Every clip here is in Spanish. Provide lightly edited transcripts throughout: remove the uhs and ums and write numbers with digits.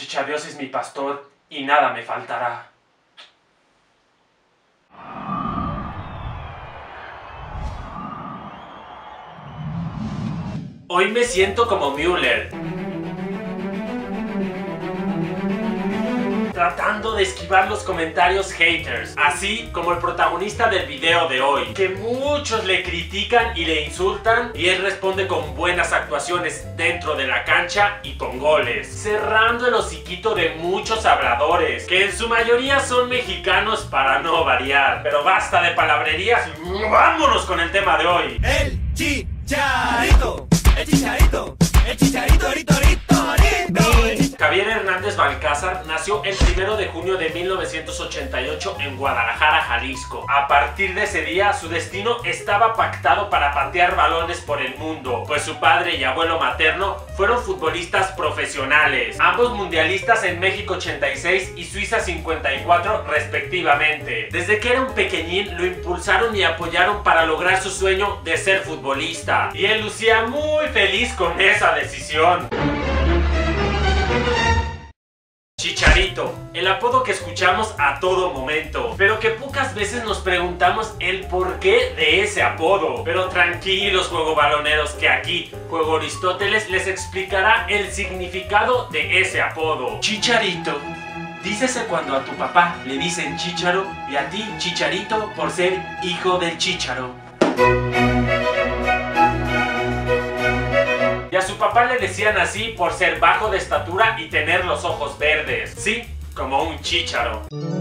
Chicha Dios es mi pastor y nada me faltará. Hoy me siento como Müller, tratando de esquivar los comentarios haters, así como el protagonista del video de hoy, que muchos le critican y le insultan, y él responde con buenas actuaciones dentro de la cancha y con goles, cerrando el hociquito de muchos habladores, que en su mayoría son mexicanos para no variar. Pero basta de palabrerías y vámonos con el tema de hoy. El Chicharito, el Chicharito, el Chicharito, rito, rito, rito. Javier Hernández Balcázar nació el 1 de junio de 1988 en Guadalajara, Jalisco. A partir de ese día, su destino estaba pactado para patear balones por el mundo, pues su padre y abuelo materno fueron futbolistas profesionales, ambos mundialistas en México 86 y Suiza 54 respectivamente. Desde que era un pequeñín, lo impulsaron y apoyaron para lograr su sueño de ser futbolista, y él lucía muy feliz con esa decisión. Chicharito, el apodo que escuchamos a todo momento, pero que pocas veces nos preguntamos el porqué de ese apodo. Pero tranquilos, juego baloneros, que aquí Juego Aristóteles les explicará el significado de ese apodo. Chicharito, dícese cuando a tu papá le dicen chícharo y a ti Chicharito por ser hijo del chícharo. Y a su papá le decían así por ser bajo de estatura y tener los ojos verdes. Sí, como un chícharo.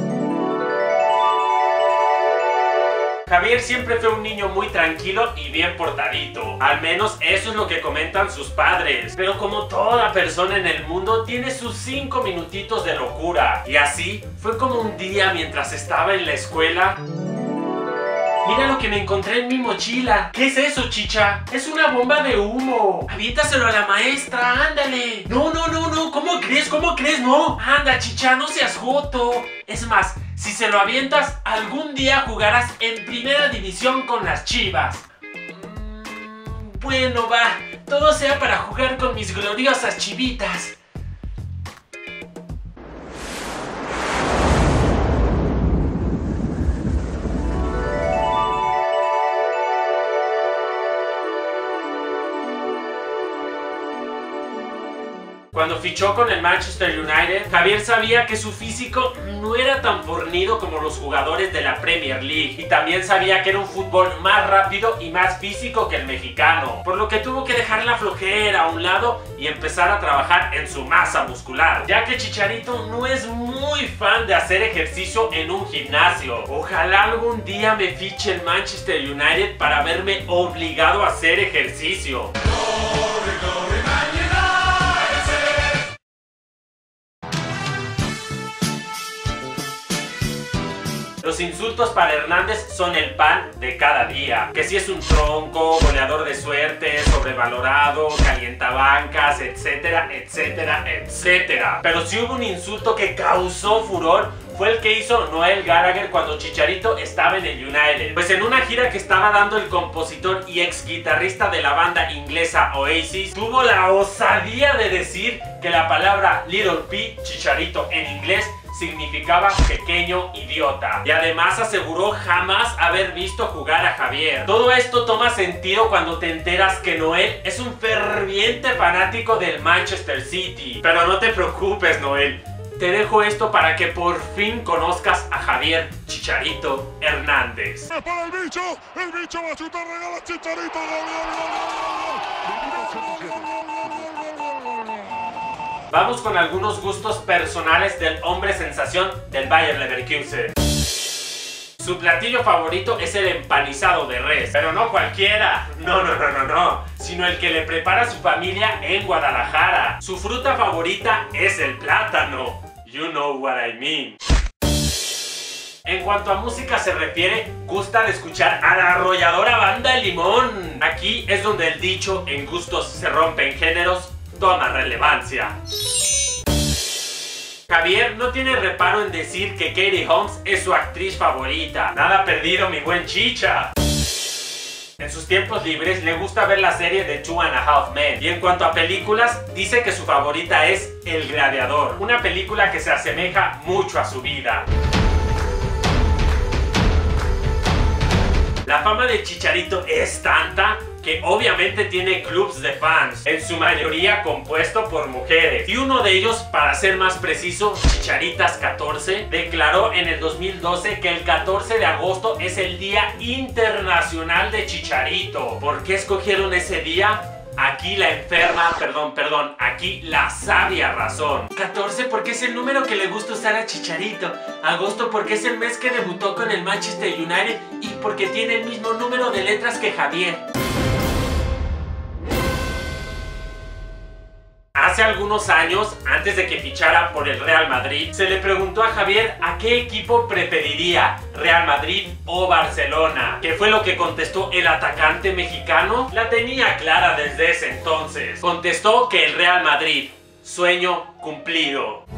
Javier siempre fue un niño muy tranquilo y bien portadito. Al menos eso es lo que comentan sus padres. Pero como toda persona en el mundo, tiene sus 5 minutitos de locura. Y así fue como un día mientras estaba en la escuela. Mira lo que me encontré en mi mochila. ¿Qué es eso, Chicha? Es una bomba de humo. Aviéntaselo a la maestra, ándale. No, no, no, no. ¿Cómo crees? ¿Cómo crees? No. Anda, Chicha, no seas joto. Es más, si se lo avientas, algún día jugarás en primera división con las Chivas. Bueno, va. Todo sea para jugar con mis gloriosas chivitas. Cuando fichó con el Manchester United, Javier sabía que su físico no era tan fornido como los jugadores de la Premier League, y también sabía que era un fútbol más rápido y más físico que el mexicano, por lo que tuvo que dejar la flojera a un lado y empezar a trabajar en su masa muscular, ya que Chicharito no es muy fan de hacer ejercicio en un gimnasio. Ojalá algún día me fiche el Manchester United para verme obligado a hacer ejercicio. Los insultos para Hernández son el pan de cada día. Que si es un tronco, goleador de suerte, sobrevalorado, calientabancas, etcétera, etcétera, etcétera. Pero si hubo un insulto que causó furor, fue el que hizo Noel Gallagher cuando Chicharito estaba en el United. Pues en una gira que estaba dando el compositor y ex guitarrista de la banda inglesa Oasis, tuvo la osadía de decir que la palabra Little P, Chicharito en inglés, significaba pequeño idiota, y además aseguró jamás haber visto jugar a Javier. Todo esto toma sentido cuando te enteras que Noel es un ferviente fanático del Manchester City. Pero no te preocupes, Noel, te dejo esto para que por fin conozcas a Javier Chicharito Hernández. Para el bicho va a chutar, regala Chicharito. Vamos con algunos gustos personales del hombre sensación del Bayer Leverkusen. Su platillo favorito es el empanizado de res, pero no cualquiera, no, sino el que le prepara su familia en Guadalajara. Su fruta favorita es el plátano. You know what I mean. En cuanto a música se refiere, gusta de escuchar a la arrolladora Banda El Limón. Aquí es donde el dicho en gustos se rompen géneros toma relevancia. Javier no tiene reparo en decir que Katie Holmes es su actriz favorita. Nada perdido, mi buen Chicha. Pero no cualquiera, no, sino el que le prepara su familia en Guadalajara. Su fruta favorita es el plátano. You know what I mean. En cuanto a música se refiere, gusta de escuchar a la arrolladora Banda El Limón. Aquí es donde el dicho en gustos se rompen géneros toma relevancia. Javier no tiene reparo en decir que Katie Holmes es su actriz favorita. Nada perdido, mi buen Chicha. En sus tiempos libres le gusta ver la serie de 2.5 Men. Y en cuanto a películas, dice que su favorita es El Gladiador, una película que se asemeja mucho a su vida. La fama de Chicharito es tanta que obviamente tiene clubs de fans, en su mayoría compuesto por mujeres. Y uno de ellos, para ser más preciso, Chicharitas 14, declaró en el 2012 que el 14 de agosto es el Día Internacional de Chicharito. ¿Por qué escogieron ese día? Aquí la enferma, aquí la sabia razón. 14 porque es el número que le gusta usar a Chicharito. Agosto porque es el mes que debutó con el Manchester United y porque tiene el mismo número de letras que Javier. Hace algunos años, antes de que fichara por el Real Madrid, se le preguntó a Javier a qué equipo preferiría, Real Madrid o Barcelona. ¿Qué fue lo que contestó el atacante mexicano? La tenía clara desde ese entonces. Contestó que el Real Madrid. Sueño cumplido.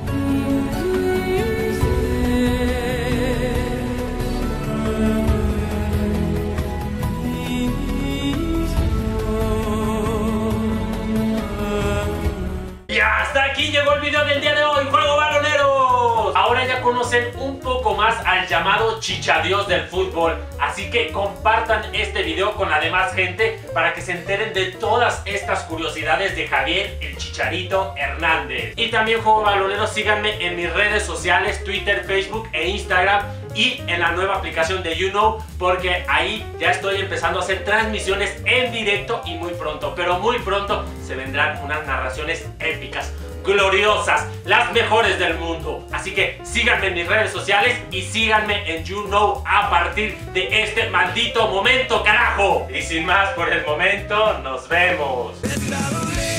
Y hasta aquí llegó el video del día de hoy, Juego Baloneros. Ahora ya conocen un poco más al llamado Chichadios del fútbol, así que compartan este video con la demás gente para que se enteren de todas estas curiosidades de Javier el Chicharito Hernández. Y también, Juego Baloneros, síganme en mis redes sociales, Twitter, Facebook e Instagram, y en la nueva aplicación de YouKnow, porque ahí ya estoy empezando a hacer transmisiones en directo y muy pronto, pero muy pronto se vendrán unas narraciones épicas, gloriosas, las mejores del mundo. Así que síganme en mis redes sociales y síganme en YouKnow a partir de este maldito momento, carajo. Y sin más por el momento, nos vemos.